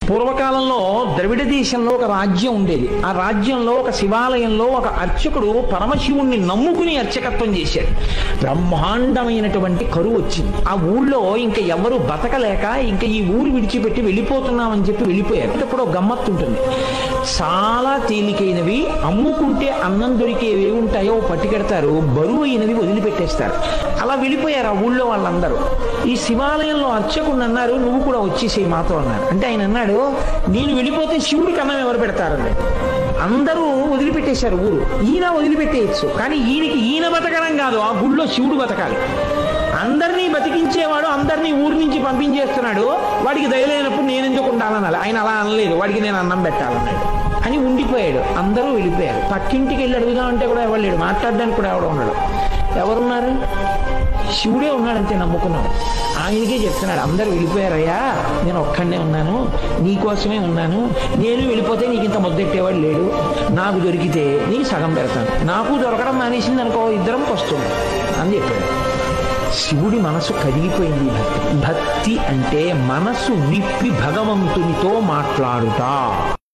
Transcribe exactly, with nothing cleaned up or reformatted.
పూర్వకాలంలో ద్రవిడ దేశంలో ఒక రాజ్యం ఉండేది. ఆ రాజ్యంలో ఒక శివాలయంలో ఒక అర్చకుడు పరమశివుణ్ణి నమ్ముకుని అర్చకత్వం చేశాడు. బ్రహ్మాండమైనటువంటి కరువు వచ్చింది. ఆ ఊళ్ళో ఇంకా ఎవరు బతకలేక ఇంకా ఈ ఊరు విడిచిపెట్టి వెళ్ళిపోతున్నామని చెప్పి వెళ్ళిపోయారు. ఇప్పుడు గమ్మత్తు ఉంటుంది. చాలా తేలికైనవి అమ్ముకుంటే అన్నం దొరికేవి ఉంటాయో పట్టుకెడతారు, బరువు అయినవి వదిలిపెట్టేస్తారు. అలా వెళ్ళిపోయారు ఆ ఊళ్ళో వాళ్ళందరూ. ఈ శివాలయంలో అర్చకుడు అన్నారు, నువ్వు కూడా వచ్చేసేయి మాతో అన్నారు. అంటే ఆయన అన్నాడు, నేను వెళ్ళిపోతే శివుడికి అన్నం ఎవరు పెడతారండి? అందరూ వదిలిపెట్టేశారు ఊరు. ఈయన వదిలిపెట్టేయచ్చు, కానీ ఈయనకి ఈయన బతకడం కాదు, ఆ గుళ్ళో శివుడు బతకాలి. అందరినీ బతికించేవాడు అందరినీ ఊరి నుంచి పంపించేస్తున్నాడు, వాడికి దయలేనప్పుడు నేను ఎందుకు ఉండాలనాలి? ఆయన అలా అనలేదు, వాడికి నేను అన్నం పెట్టాలన్నాడు అని ఉండిపోయాడు. అందరూ వెళ్ళిపోయారు. పక్కింటికి వెళ్ళి అడుగుదామంటే కూడా ఎవరు లేడు, మాట్లాడడానికి కూడా ఎవడో ఉన్నాడు. ఎవరున్నారు? శివుడే ఉన్నాడంతే, నమ్ముకున్నాడు. ఆయనకే చెప్తున్నాడు, అందరూ వెళ్ళిపోయారయ్యా, నేను ఒక్కడనే ఉన్నాను, నీకోసమే ఉన్నాను. నేను వెళ్ళిపోతే నీకు ఇంత ముద్దెట్టేవాడు లేడు, నాకు దొరికితే నీకు సగం పెడతాను, నాకు దొరకడం మానేసింది అనుకో ఇద్దరం వస్తుంది అని చెప్పాడు. శివుడి మనసు కదిలిపోయింది. భక్తి భక్తి అంటే మనసు విప్పి భగవంతునితో మాట్లాడుట.